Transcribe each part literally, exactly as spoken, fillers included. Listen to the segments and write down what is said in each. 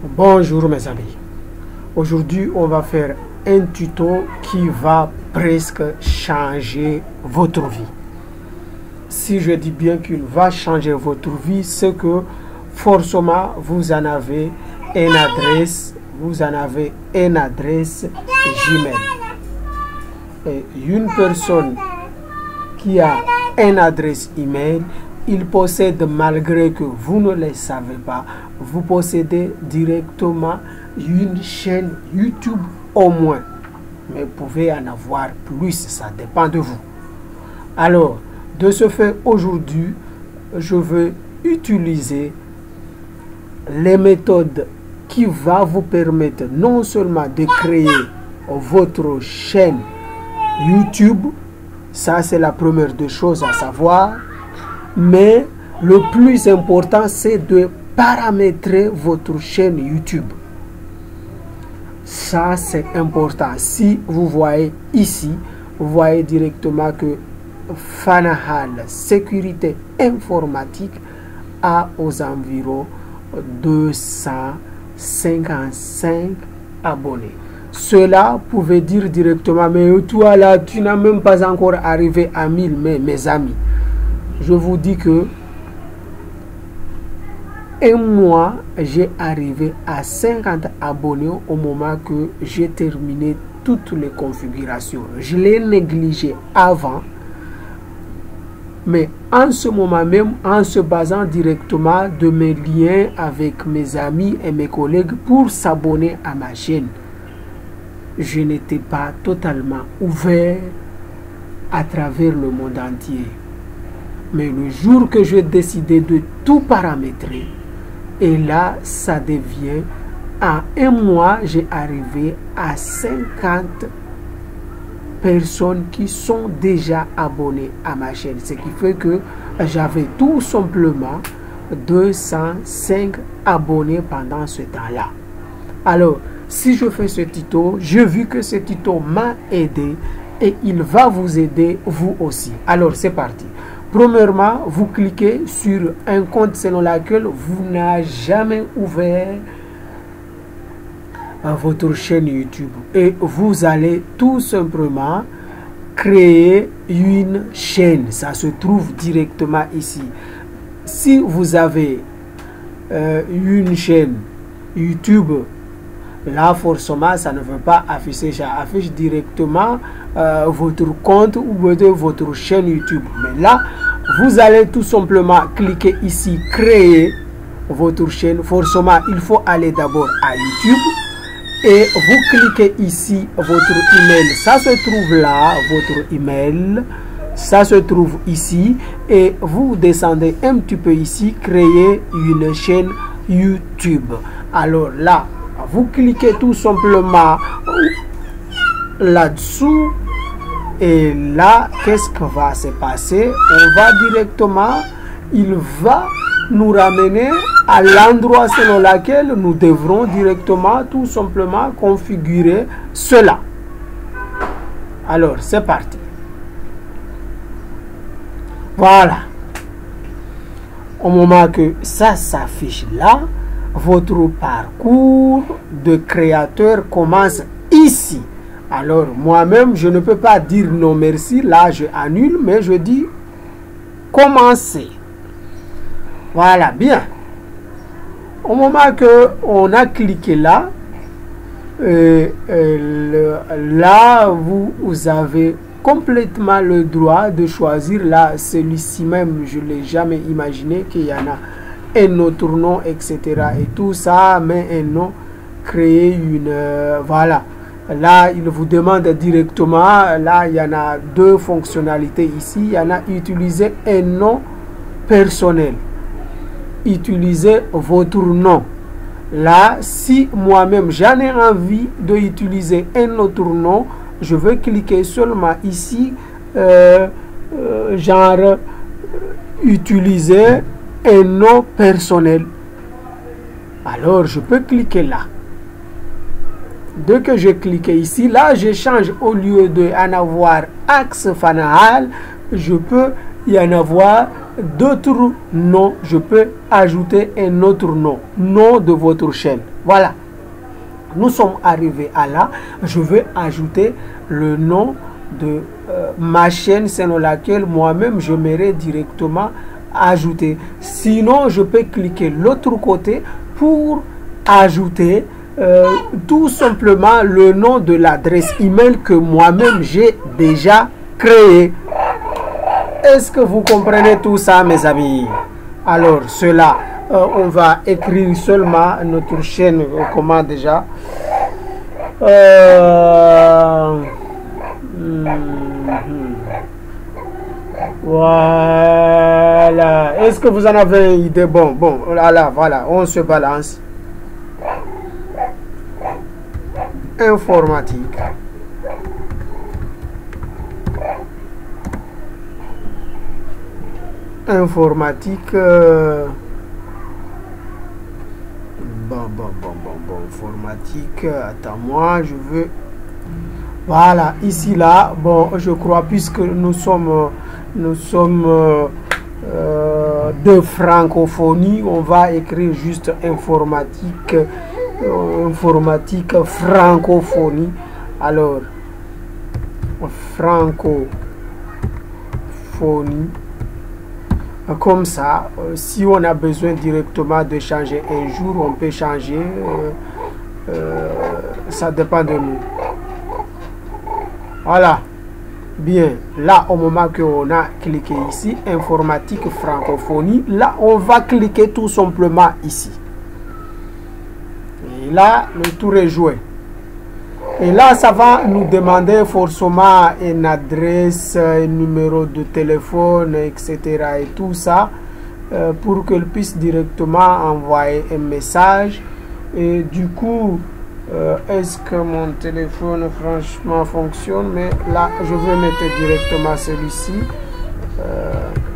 Bonjour mes amis, aujourd'hui on va faire un tuto qui va presque changer votre vie. Si je dis bien qu'il va changer votre vie, c'est que forcément vous en avez une adresse, vous en avez une adresse Gmail. Et une personne qui a une adresse email, il possède, malgré que vous ne le savez pas, vous possédez directement une chaîne YouTube au moins. Mais vous pouvez en avoir plus, ça dépend de vous. Alors, de ce fait, aujourd'hui, je vais utiliser les méthodes qui vont vous permettre non seulement de créer votre chaîne YouTube, ça c'est la première des choses à savoir, mais le plus important c'est de paramétrer votre chaîne YouTube. Ça c'est important. Si vous voyez ici, vous voyez directement que Fanahal Sécurité Informatique a aux environs deux cent cinquante-cinq abonnés. Cela pouvait dire directement, mais toi là, tu n'as même pas encore arrivé à mille, mais mes amis, je vous dis que un mois, j'ai arrivé à cinquante abonnés au moment que j'ai terminé toutes les configurations. Je l'ai négligé avant, mais en ce moment même, en se basant directement de mes liens avec mes amis et mes collègues pour s'abonner à ma chaîne, je n'étais pas totalement ouvert à travers le monde entier. Mais le jour que j'ai décidé de tout paramétrer, et là, ça devient, en un mois, j'ai arrivé à cinquante personnes qui sont déjà abonnées à ma chaîne. Ce qui fait que j'avais tout simplement deux cent cinq abonnés pendant ce temps-là. Alors, si je fais ce tuto, j'ai vu que ce tuto m'a aidé et il va vous aider vous aussi. Alors, c'est parti. Premièrement, vous cliquez sur un compte selon lequel vous n'avez jamais ouvert votre chaîne YouTube et vous allez tout simplement créer une chaîne. Ça se trouve directement ici. Si vous avez euh, une chaîne YouTube, là forcément ça ne veut pas afficher, ça affiche directement euh, votre compte ou votre chaîne YouTube. Mais là, vous allez tout simplement cliquer ici, créer votre chaîne. Forcément, il faut aller d'abord à YouTube et vous cliquez ici votre email. Ça se trouve là, votre email. Ça se trouve ici et vous descendez un petit peu ici, créer une chaîne YouTube. Alors là, vous cliquez tout simplement là-dessous. Et là, qu'est-ce qui va se passer? On va directement, il va nous ramener à l'endroit selon lequel nous devrons directement tout simplement configurer cela. Alors, c'est parti. Voilà. Au moment que ça s'affiche là, votre parcours de créateur commence ici. Alors, moi-même, je ne peux pas dire non merci. Là, je annule, mais je dis commencer. Voilà, bien. Au moment que on a cliqué là, euh, euh, le, là, vous, vous avez complètement le droit de choisir. Là, celui-ci même, je ne l'ai jamais imaginé qu'il y en a un autre nom, et cetera. Et tout ça, mais un nom, créer une... Euh, voilà. Là, il vous demande directement, là, il y en a deux fonctionnalités ici. Il y en a utiliser un nom personnel. Utilisez votre nom. Là, si moi-même, j'en ai envie d'utiliser un autre nom, je vais cliquer seulement ici, euh, euh, genre, euh, utiliser un nom personnel. Alors, je peux cliquer là. Dès que je clique ici, là, je change, au lieu de en avoir Axe Fanahal, je peux y en avoir d'autres noms, je peux ajouter un autre nom, nom de votre chaîne. Voilà. Nous sommes arrivés à là. Je vais ajouter le nom de euh, ma chaîne selon laquelle moi-même j'aimerais directement ajouter. Sinon, je peux cliquer l'autre côté pour ajouter euh, tout simplement le nom de l'adresse email que moi-même j'ai déjà créé. Est-ce que vous comprenez tout ça, mes amis? Alors, cela, euh, on va écrire seulement notre chaîne. Euh, comment déjà euh, hmm, Voilà. Est-ce que vous en avez une idée? Bon, bon, voilà, voilà, on se balance. Informatique. Informatique. Euh... Bon, bon, bon, bon, bon, informatique. Attends, moi, je veux. Voilà, ici, là, bon, je crois, puisque nous sommes, nous sommes euh, euh, de francophonie, on va écrire juste informatique, euh, informatique, francophonie. Alors, francophonie. Comme ça, euh, si on a besoin directement de changer un jour, on peut changer. Euh, euh, ça dépend de nous. Voilà. Bien. Là, au moment qu'on a cliqué ici, informatique francophonie, là, on va cliquer tout simplement ici. Et là, le tour est joué. Et là, ça va nous demander forcément une adresse, un numéro de téléphone, et cetera. Et tout ça, euh, pour qu'elle puisse directement envoyer un message. Et du coup, euh, est-ce que mon téléphone franchement fonctionne? Mais là, je vais mettre directement celui-ci. Euh,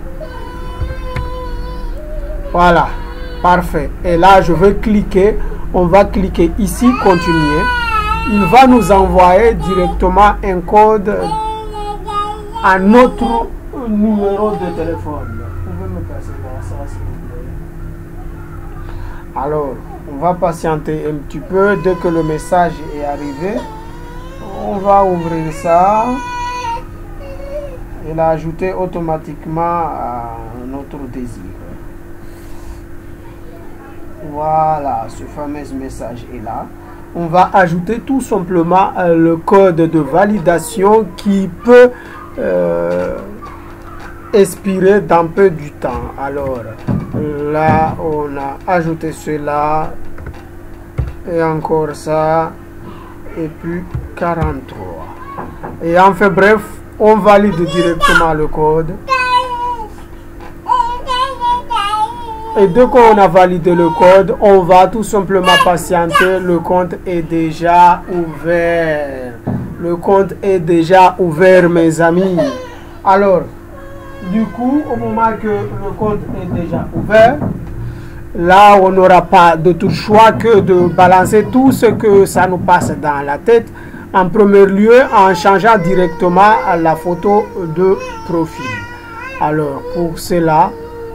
voilà, parfait. Et là, je vais cliquer. On va cliquer ici, continuer. Il va nous envoyer directement un code à notre numéro de téléphone. Vous pouvez me passer dans ça, s'il vous plaît. Alors, on va patienter un petit peu. Dès que le message est arrivé, on va ouvrir ça et l'ajouter automatiquement à notre désir. Voilà, ce fameux message est là. On va ajouter tout simplement euh, le code de validation qui peut euh, expirer dans peu du temps. Alors là, on a ajouté cela et encore ça et puis quarante-trois. Et enfin bref, on valide directement le code. Et dès qu'on a validé le code, on va tout simplement patienter. Le compte est déjà ouvert. Le compte est déjà ouvert, mes amis. Alors, du coup, au moment que le compte est déjà ouvert, là, on n'aura pas de tout choix que de balancer tout ce que ça nous passe dans la tête. En premier lieu, en changeant directement à la photo de profil. Alors, pour cela...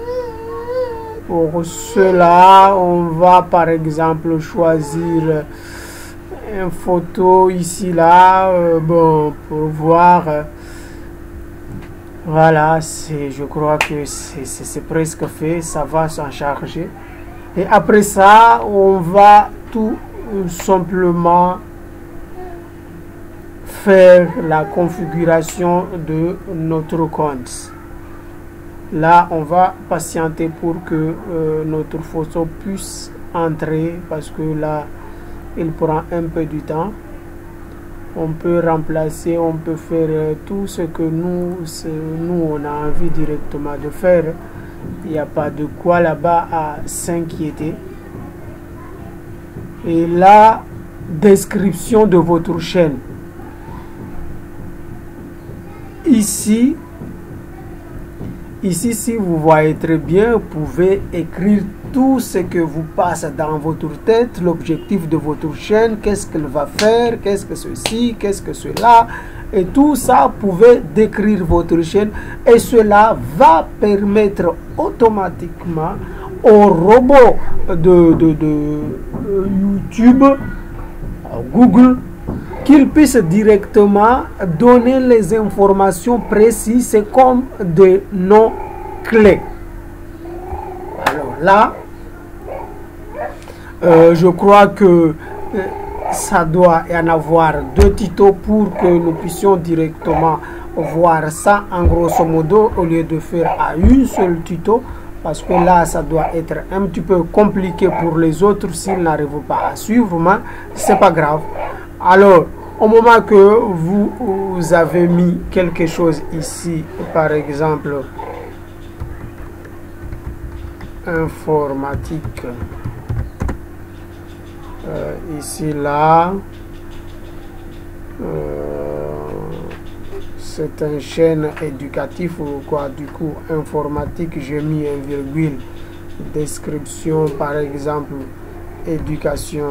Pour cela, on va par exemple choisir une photo ici, là, euh, bon, pour voir. Euh, voilà, c'est, je crois que c'est presque fait, ça va s'en charger. Et après ça, on va tout simplement faire la configuration de notre compte. Là, on va patienter pour que euh, notre photo puisse entrer parce que là, il prend un peu du temps. On peut remplacer, on peut faire euh, tout ce que nous, nous, on a envie directement de faire. Il n'y a pas de quoi là-bas à s'inquiéter. Et la description de votre chaîne. Ici, Ici, si vous voyez très bien, vous pouvez écrire tout ce que vous passe dans votre tête, l'objectif de votre chaîne, qu'est-ce qu'elle va faire, qu'est-ce que ceci, qu'est-ce que cela, et tout ça, vous pouvez décrire votre chaîne et cela va permettre automatiquement au robot de, de, de YouTube, Google, qu'il puisse directement donner les informations précises, c'est comme des noms clés. Alors là, euh, je crois que euh, ça doit y en avoir deux tutos pour que nous puissions directement voir ça en grosso modo au lieu de faire à une seule tuto, parce que là ça doit être un petit peu compliqué pour les autres s'ils n'arrivent pas à suivre, mais c'est pas grave. Alors au moment que vous, vous avez mis quelque chose ici, par exemple informatique, euh, ici là, euh, c'est une chaîne éducative ou quoi, du coup informatique, j'ai mis un virgule, description par exemple éducation.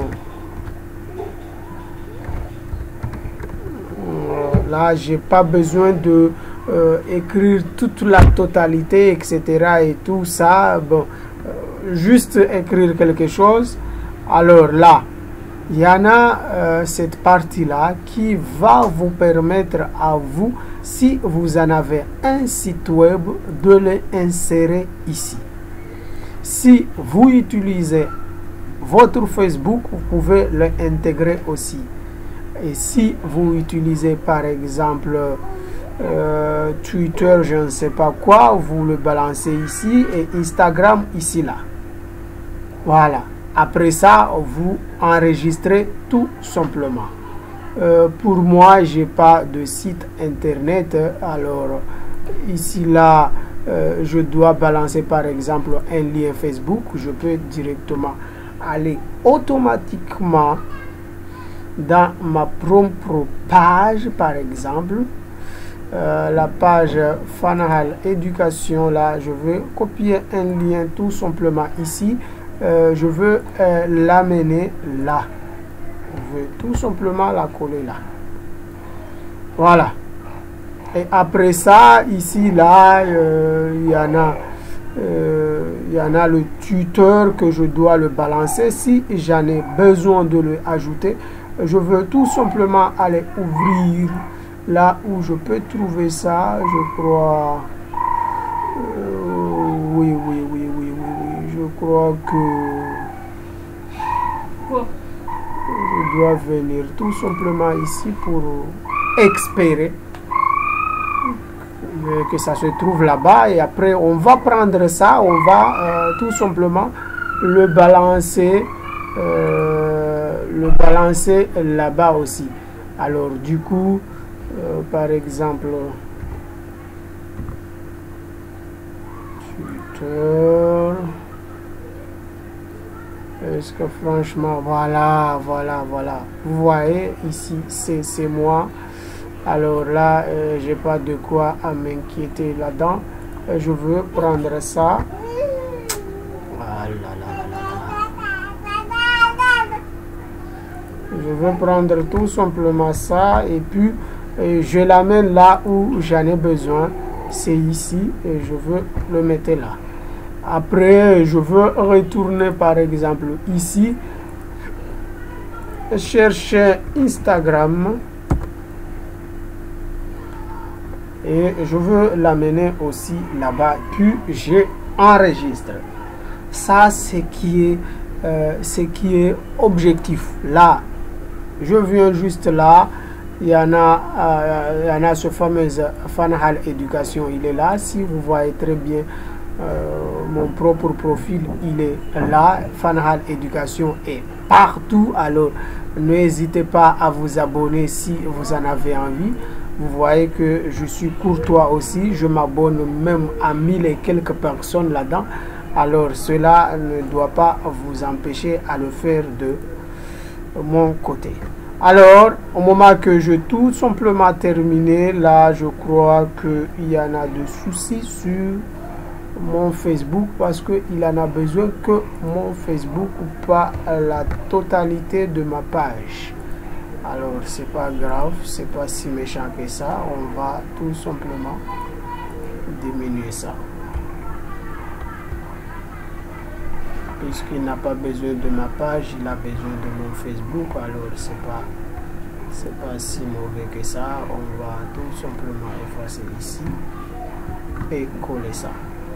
Euh, là j'ai pas besoin de euh, écrire toute la totalité, etc. et tout ça. Bon, euh, juste écrire quelque chose. Alors là, il y en a euh, cette partie-là qui va vous permettre à vous, si vous en avez un site web, de l'insérer ici. Si vous utilisez votre Facebook, vous pouvez l'intégrer aussi. Et si vous utilisez par exemple euh, Twitter, je ne sais pas quoi, vous le balancez ici et Instagram ici là. Voilà. Après ça, vous enregistrez tout simplement. Euh, pour moi, j'ai pas de site internet. Alors, ici, là, euh, je dois balancer par exemple un lien Facebook. Je peux directement aller automatiquement dans ma propre page, par exemple. Euh, la page Fanahal Éducation, là, je veux copier un lien tout simplement ici. Euh, je veux euh, l'amener là. Je veux tout simplement la coller là. Voilà. Et après ça, ici, là, euh, il y en a, euh, il y en a le tuteur que je dois le balancer. Si j'en ai besoin de le ajouter, je veux tout simplement aller ouvrir là où je peux trouver ça. Je crois. Euh, oui, oui, oui, oui, oui, oui. Je crois que Quoi? je dois venir tout simplement ici pour expérer que ça se trouve là-bas et après on va prendre ça, on va euh, tout simplement le balancer, euh, le balancer là-bas aussi. Alors du coup, euh, par exemple, Twitter. Est-ce que franchement, voilà, voilà, voilà. Vous voyez, ici, c'est moi. Alors là, euh, j'ai pas de quoi à m'inquiéter là-dedans. Euh, je veux prendre ça. Voilà, là, là, là. Je veux prendre tout simplement ça. Et puis, euh, je l'amène là où j'en ai besoin. C'est ici. Et je veux le mettre là. Après, je veux retourner par exemple ici, chercher Instagram et je veux l'amener aussi là-bas, puis j'enregistre. Ça, c'est qui est, euh, ce qui est objectif. Là, je viens juste là, il y en a, euh, il y en a ce fameux Fanahal Éducation, il est là. Si vous voyez très bien, Euh, mon propre profil, il est là. Fanahal Éducation est partout. Alors n'hésitez pas à vous abonner si vous en avez envie. Vous voyez que je suis courtois aussi, je m'abonne même à mille et quelques personnes là-dedans. Alors cela ne doit pas vous empêcher à le faire de mon côté. Alors au moment que je tout simplement terminé, là je crois qu'il y en a de soucis sur mon Facebook parce qu'il en a besoin que mon Facebook ou pas la totalité de ma page. Alors c'est pas grave, c'est pas si méchant que ça, on va tout simplement diminuer ça. Puisqu'il n'a pas besoin de ma page, il a besoin de mon Facebook, alors c'est pas c'est pas si mauvais que ça. On va tout simplement effacer ici et coller ça.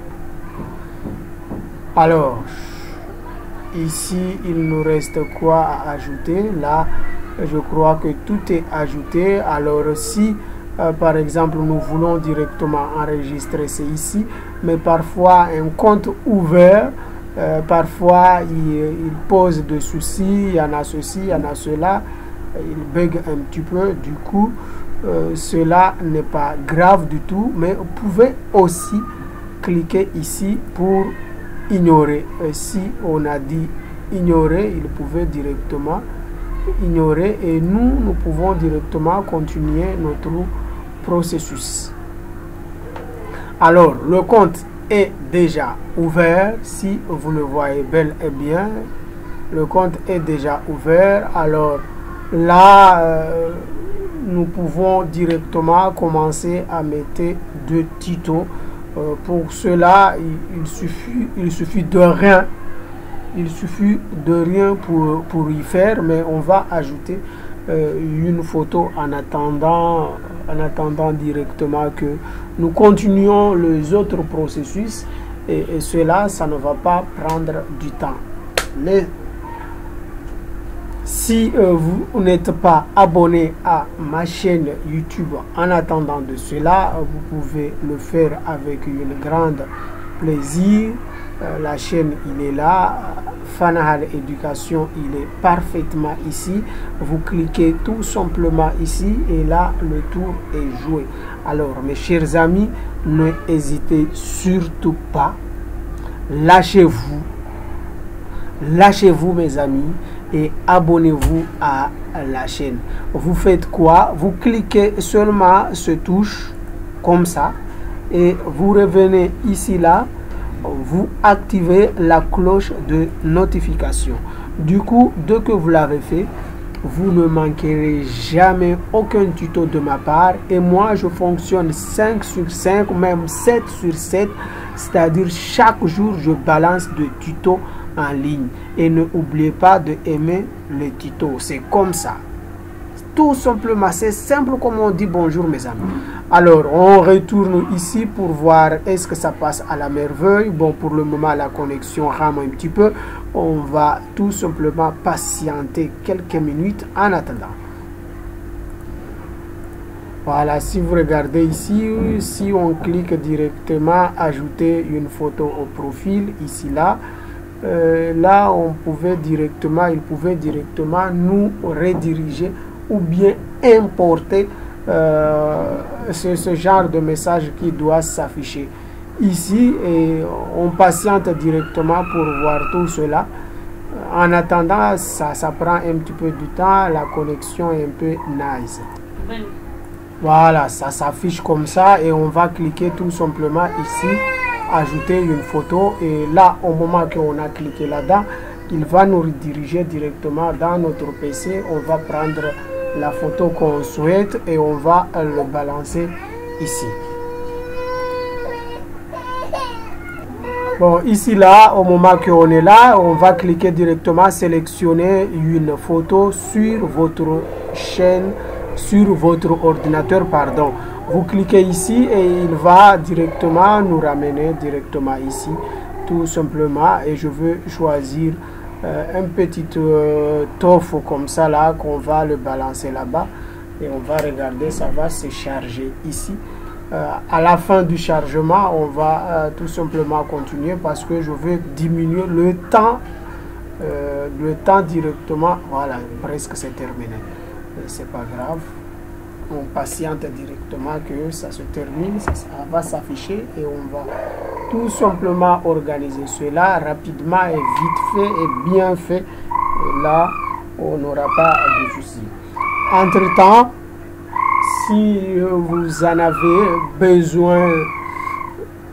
Alors ici il nous reste quoi à ajouter? Là je crois que tout est ajouté. Alors si euh, par exemple nous voulons directement enregistrer, c'est ici, mais parfois un compte ouvert, Euh, parfois il, il pose des soucis, il y en a ceci, il y en a cela, il bug un petit peu, du coup euh, cela n'est pas grave du tout, mais vous pouvez aussi cliquer ici pour ignorer. Euh, si on a dit ignorer, il pouvait directement ignorer et nous, nous pouvons directement continuer notre processus. Alors le compte est déjà ouvert, si vous le voyez bel et bien, le compte est déjà ouvert. Alors là euh, nous pouvons directement commencer à mettre deux tutos. Euh, pour cela il, il suffit il suffit de rien il suffit de rien pour, pour y faire, mais on va ajouter euh, une photo en attendant en attendant directement que nous continuons les autres processus, et, et cela ça ne va pas prendre du temps. Mais si euh, vous n'êtes pas abonné à ma chaîne YouTube en attendant de cela, vous pouvez le faire avec une grande plaisir. Euh, la chaîne il est là, Fanahal Éducation, il est parfaitement ici. Vous cliquez tout simplement ici et là le tour est joué. Alors mes chers amis, n'hésitez surtout pas, lâchez-vous lâchez-vous mes amis et abonnez-vous à la chaîne. Vous faites quoi? Vous cliquez seulement ce touche comme ça et vous revenez ici là, vous activez la cloche de notification. Du coup, dès que vous l'avez fait, vous ne manquerez jamais aucun tuto de ma part. Et moi, je fonctionne cinq sur cinq, même sept sur sept. C'est-à-dire, chaque jour, je balance des tutos en ligne. Et ne oubliez pas de aimer les tutos. C'est comme ça. Tout simplement, c'est simple comme on dit bonjour mes amis. Alors on retourne ici pour voir est-ce que ça passe à la merveille. Bon, pour le moment la connexion rame un petit peu. On va tout simplement patienter quelques minutes en attendant. Voilà, si vous regardez ici, si on clique directement ajouter une photo au profil ici là, euh, là on pouvait directement, il pouvait directement nous rediriger ou bien importer euh, ce, ce genre de message qui doit s'afficher ici, et on patiente directement pour voir tout cela. En attendant, ça, ça prend un petit peu du temps, la connexion est un peu nice. Voilà, ça s'affiche comme ça et on va cliquer tout simplement ici, ajouter une photo, et là au moment qu'on a cliqué là-dedans, il va nous rediriger directement dans notre P C. On va prendre la photo qu'on souhaite et on va le balancer ici. Bon, ici là, au moment qu'on est là, on va cliquer directement, sélectionner une photo sur votre chaîne, sur votre ordinateur, pardon. Vous cliquez ici et il va directement nous ramener directement ici, tout simplement. Et je veux choisir Euh, un petit euh, tofu comme ça là, qu'on va le balancer là-bas et on va regarder, ça va se charger ici. Euh, à la fin du chargement, on va euh, tout simplement continuer parce que je veux diminuer le temps euh, le temps directement. Voilà, presque c'est terminé, c'est pas grave, on patiente directement que ça se termine, ça, ça va s'afficher et on va tout simplement organiser cela rapidement et vite fait et bien fait, et là on n'aura pas de soucis. Entre temps, si vous en avez besoin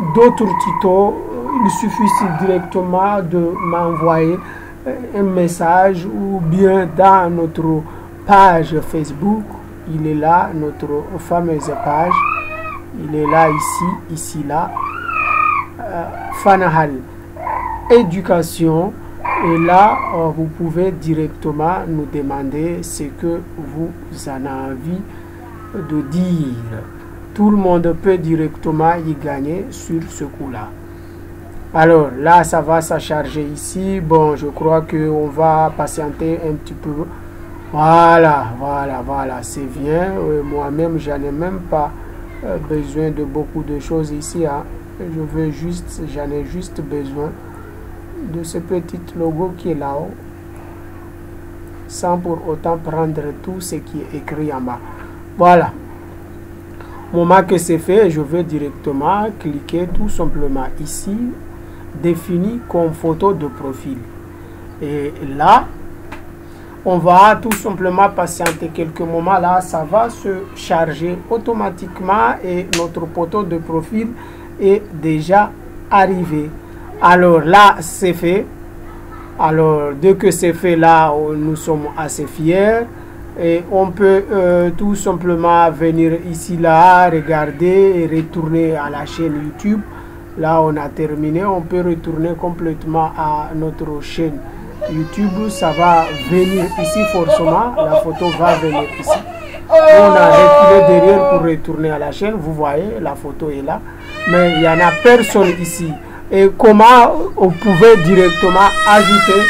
d'autres tutos, il suffit directement de m'envoyer un message ou bien dans notre page Facebook. Il est là, notre fameuse page. Il est là, ici, ici, là. Euh, Fanahal Éducation. Et là, euh, vous pouvez directement nous demander ce que vous en avez envie de dire. Tout le monde peut directement y gagner sur ce coup-là. Alors là, ça va se charger ici. Bon, je crois qu'on va patienter un petit peu. Voilà, voilà, voilà, c'est bien. Euh, Moi-même, j'en ai même pas euh, besoin de beaucoup de choses ici. Hein. Je veux juste, j'en ai juste besoin de ce petit logo qui est là-haut, sans pour autant prendre tout ce qui est écrit en bas. Voilà. Moment que c'est fait, je vais directement cliquer tout simplement ici, défini comme photo de profil. Et là, on va tout simplement patienter quelques moments. Là, ça va se charger automatiquement et notre photo de profil est déjà arrivé. Alors là, c'est fait. Alors, dès que c'est fait, là, nous sommes assez fiers. Et on peut euh, tout simplement venir ici, là, regarder et retourner à la chaîne YouTube. Là, on a terminé. On peut retourner complètement à notre chaîne YouTube. Ça va venir ici forcément. La photo va venir ici. Et on a reculé derrière pour retourner à la chaîne. Vous voyez, la photo est là. Mais il n'y en a personne ici. Et comment on pouvait directement ajouter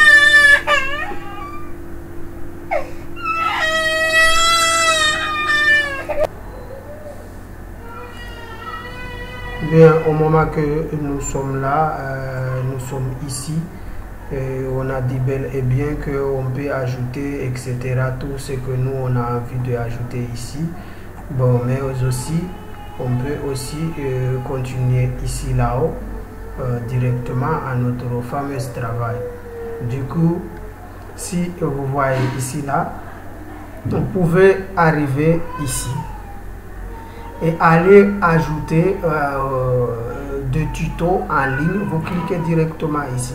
bien au moment que nous sommes là, euh, nous sommes ici et on a dit bel et bien qu'on peut ajouter etc, tout ce que nous on a envie de ajouter ici. Bon, mais aussi on peut aussi euh, continuer ici là-haut Euh, directement à notre fameux travail. Du coup, si vous voyez ici là, vous pouvez arriver ici et aller ajouter euh, des tutos en ligne. Vous cliquez directement ici.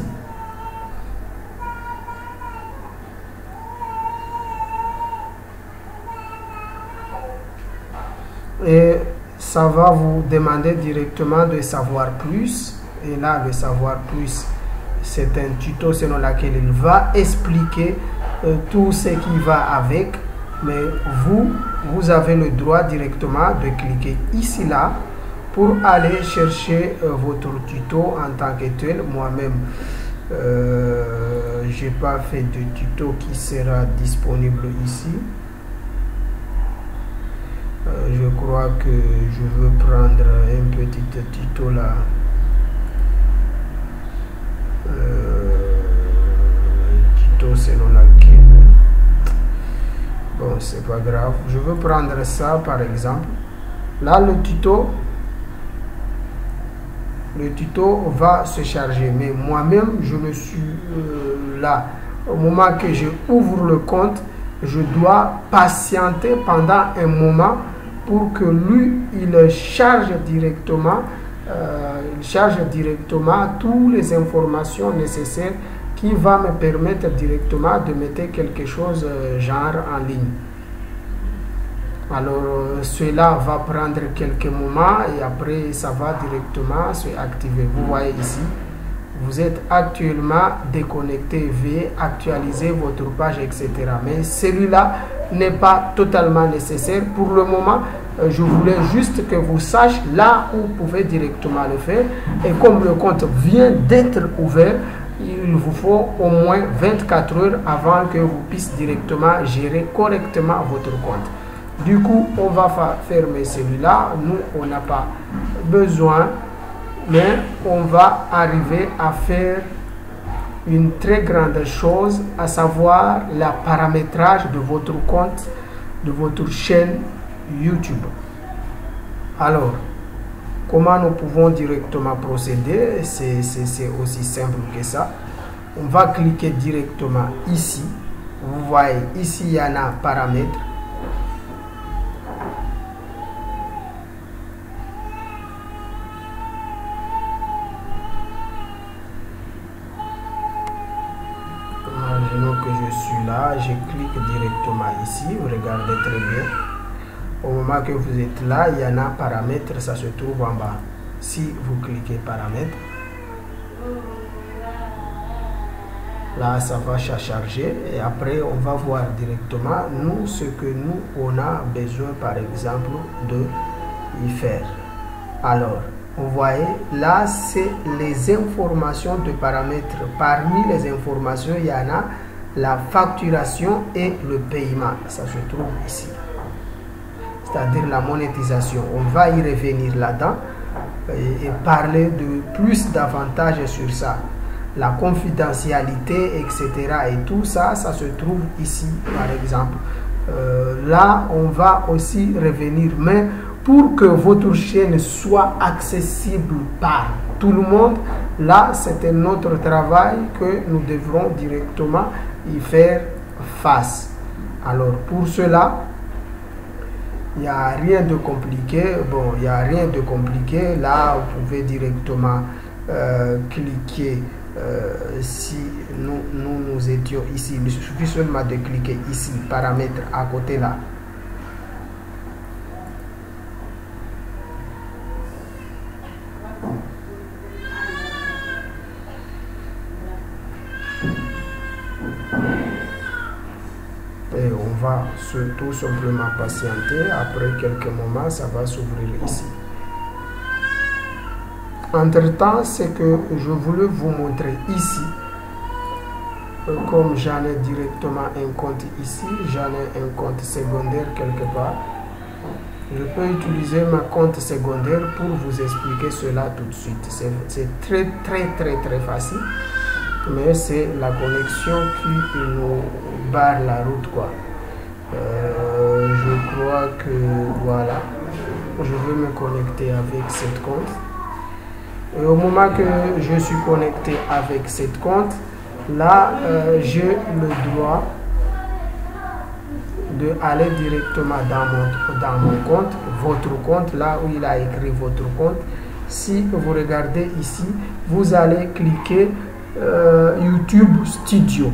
Et ça va vous demander directement de savoir plus. Et là, le savoir plus, c'est un tuto selon lequel il va expliquer euh, tout ce qui va avec. Mais vous, vous avez le droit directement de cliquer ici, là, pour aller chercher euh, votre tuto en tant que tel. Moi-même, euh, je n'ai pas fait de tuto qui sera disponible ici. Euh, je crois que je veux prendre un petit tuto là. Euh, tuto selon laquelle bon, c'est pas grave, je veux prendre ça par exemple. Là, le tuto le tuto va se charger, mais moi-même je me suis euh, là au moment que je ouvre le compte, je dois patienter pendant un moment pour que lui il charge directement Euh, il charge directement toutes les informations nécessaires qui va me permettre directement de mettre quelque chose euh, genre en ligne. Alors euh, cela va prendre quelques moments et après ça va directement se activer. Vous voyez ici, vous êtes actuellement déconnecté, veuillez actualiser votre page et cetera. Mais celui-là n'est pas totalement nécessaire pour le moment. Je voulais juste que vous sachiez là où vous pouvez directement le faire. Et comme le compte vient d'être ouvert, il vous faut au moins vingt-quatre heures avant que vous puissiez directement gérer correctement votre compte. Du coup, on va fermer celui-là. Nous, on n'a pas besoin. Mais on va arriver à faire une très grande chose, à savoir le paramétrage de votre compte, de votre chaîne YouTube. Alors, comment nous pouvons directement procéder? C'est aussi simple que ça. On va cliquer directement ici. Vous voyez, ici, il y en a paramètres. là, je clique directement ici, vous regardez très bien. Au moment que vous êtes là, il y en a paramètres, ça se trouve en bas. Si vous cliquez paramètres, là ça va charger et après on va voir directement nous ce que nous on a besoin par exemple de y faire. Alors vous voyez là c'est les informations de paramètres. Parmi les informations il y en a la facturation et le paiement, ça se trouve ici, c'est-à-dire la monétisation. On va y revenir là-dedans et, et parler de plus d'avantages sur ça. La confidentialité, et cetera. Et tout ça, ça se trouve ici, par exemple. Euh, là, on va aussi revenir. Mais pour que votre chaîne soit accessible par tout le monde, là, c'est un autre travail que nous devrons directement y faire face. Alors, pour cela, il n'y a rien de compliqué. Bon, il n'y a rien de compliqué. Là, vous pouvez directement euh, cliquer. Euh, si nous, nous nous étions ici, il suffit seulement de cliquer ici, paramètres à côté là. Et on va se, tout simplement patienter. Après quelques moments, ça va s'ouvrir ici. Entre-temps, c'est que je voulais vous montrer ici, comme j'en ai directement un compte ici, j'en ai un compte secondaire quelque part. Je peux utiliser ma compte secondaire pour vous expliquer cela tout de suite. C'est très très très très facile, mais c'est la connexion qui nous barre la route quoi. Euh, je crois que voilà, je vais me connecter avec cette compte. Et au moment que je suis connecté avec cette compte, là, euh, j'ai le droit de aller directement dans mon, dans mon compte, votre compte, là où il a écrit votre compte. Si vous regardez ici, vous allez cliquer euh, YouTube Studio.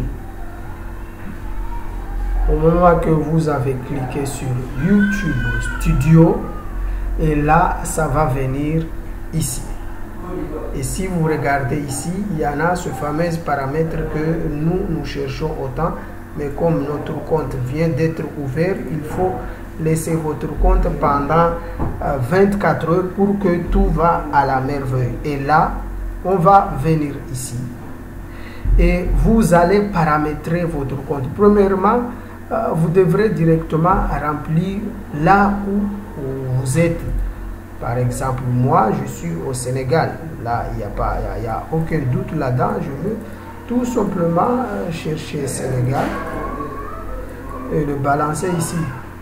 Au moment que vous avez cliqué sur YouTube Studio, et là, ça va venir ici. Et si vous regardez ici, il y en a ce fameux paramètre que nous, nous cherchons autant. Mais comme notre compte vient d'être ouvert, il faut laisser votre compte pendant euh, vingt-quatre heures pour que tout va à la merveille. Et là, on va venir ici. Et vous allez paramétrer votre compte. Premièrement, euh, vous devrez directement remplir là où vous êtes. Par exemple, moi, je suis au Sénégal. Là, il n'y a pas, il y a, a aucun doute là-dedans. Je veux tout simplement chercher Sénégal et le balancer ici.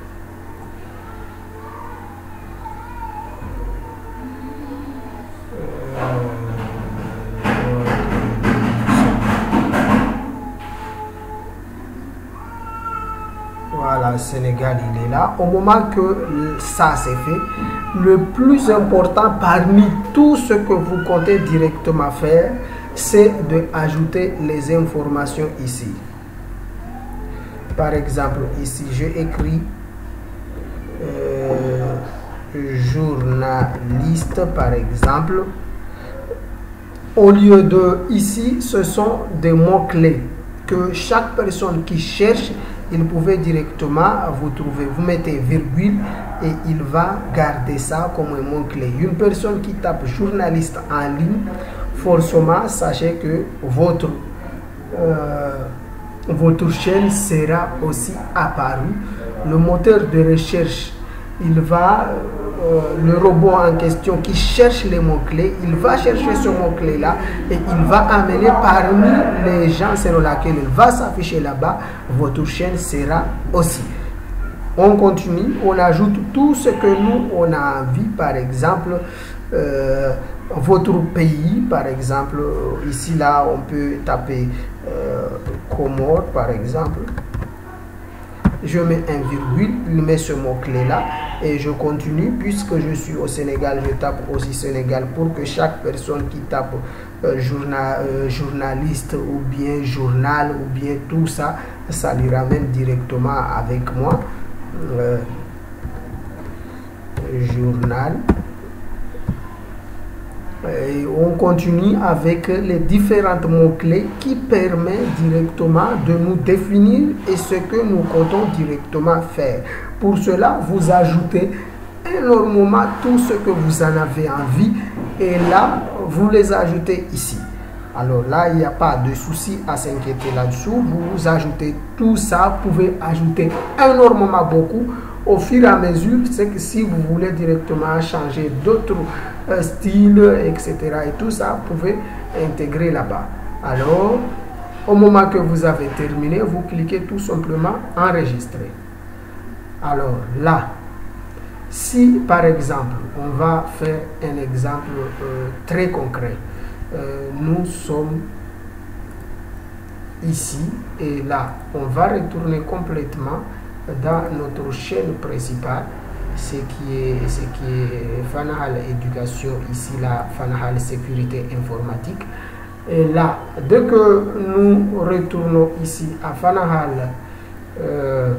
Voilà, Sénégal, il est là. Au moment que ça c'est fait, le plus important parmi tout ce que vous comptez directement faire, c'est d'ajouter les informations ici. Par exemple, ici, j'ai écrit euh, journaliste, par exemple. Au lieu de ici, ce sont des mots-clés que chaque personne qui cherche, il pouvait directement vous trouver. Vous mettez virgule et il va garder ça comme un mot-clé. Une personne qui tape journaliste en ligne, forcément, sachez que votre, euh, votre chaîne sera aussi apparue. Le moteur de recherche, il va, euh, le robot en question qui cherche les mots-clés, il va chercher ce mot-clé-là et il va amener parmi les gens selon laquelle il va s'afficher là-bas, votre chaîne sera aussi. On continue, on ajoute tout ce que nous, on a envie, par exemple, euh, votre pays, par exemple, ici, là, on peut taper euh, Comores, par exemple. Je mets un virgule, il met ce mot-clé là et je continue. Puisque je suis au Sénégal, je tape aussi Sénégal pour que chaque personne qui tape euh, journal, euh, journaliste ou bien journal ou bien tout ça ça les ramène directement avec moi. Euh, journal. Et on continue avec les différents mots-clés qui permettent directement de nous définir et ce que nous comptons directement faire. Pour cela, vous ajoutez énormément tout ce que vous en avez envie et là, vous les ajoutez ici. Alors là, il n'y a pas de souci à s'inquiéter là-dessous. Vous ajoutez tout ça, vous pouvez ajouter énormément beaucoup. Au fur et à mesure, c'est que si vous voulez directement changer d'autres euh, styles, et cetera et tout ça, vous pouvez intégrer là-bas. Alors, au moment que vous avez terminé, vous cliquez tout simplement enregistrer. Alors là, si par exemple, on va faire un exemple euh, très concret. Euh, nous sommes ici et là, on va retourner complètement dans notre chaîne principale, ce qui est ce qui est Fanahal éducation, ici là Fanahal sécurité informatique. Et là, dès que nous retournons ici à Fanahal euh,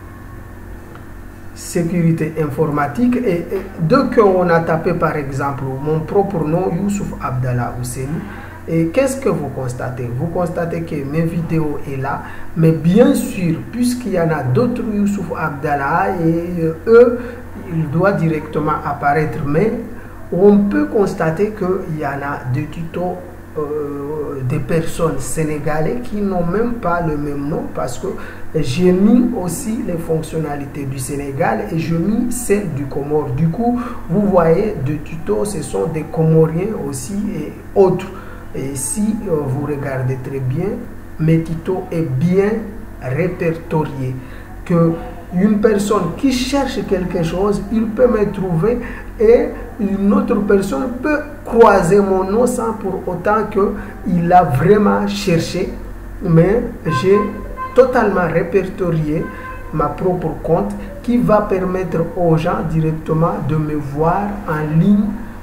sécurité informatique et, et dès qu'on a tapé par exemple mon propre nom Youssouf Abdallah Ousseni, et qu'est-ce que vous constatez? Vous constatez que mes vidéos est là, mais bien sûr, puisqu'il y en a d'autres Youssouf Abdallah et euh, eux, ils doivent directement apparaître, mais on peut constater qu'il y en a des tutos euh, des personnes sénégalaises qui n'ont même pas le même nom, parce que j'ai mis aussi les fonctionnalités du Sénégal et j'ai mis celles du Comore. Du coup, vous voyez, des tutos, ce sont des Comoriens aussi et autres. Et si euh, vous regardez très bien, mes tutos est bien répertorié. Que une personne qui cherche quelque chose, il peut me trouver et une autre personne peut croiser mon nom sans pour autant qu'il a vraiment cherché. Mais j'ai totalement répertorié ma propre compte qui va permettre aux gens directement de me voir en ligne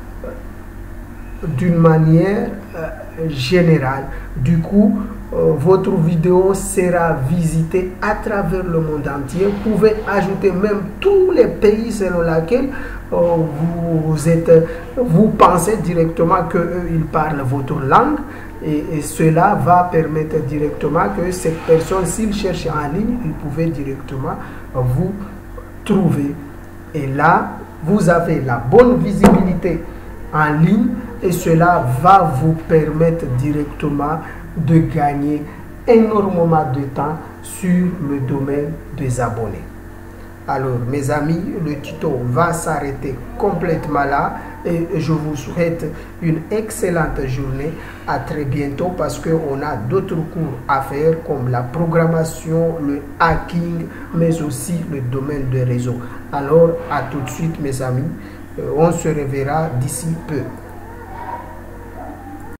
d'une manière euh, générale. Du coup, euh, votre vidéo sera visitée à travers le monde entier. Vous pouvez ajouter même tous les pays selon lesquels euh, vous êtes, vous pensez directement qu'ils parlent votre langue. Et, et cela va permettre directement que cette personne, s'il cherche en ligne, il pouvait directement vous trouver. Et là, vous avez la bonne visibilité en ligne et cela va vous permettre directement de gagner énormément de temps sur le domaine des abonnés. Alors mes amis, le tuto va s'arrêter complètement là et je vous souhaite une excellente journée. À très bientôt parce qu'on a d'autres cours à faire comme la programmation, le hacking, mais aussi le domaine des réseaux. Alors à tout de suite mes amis, on se reverra d'ici peu.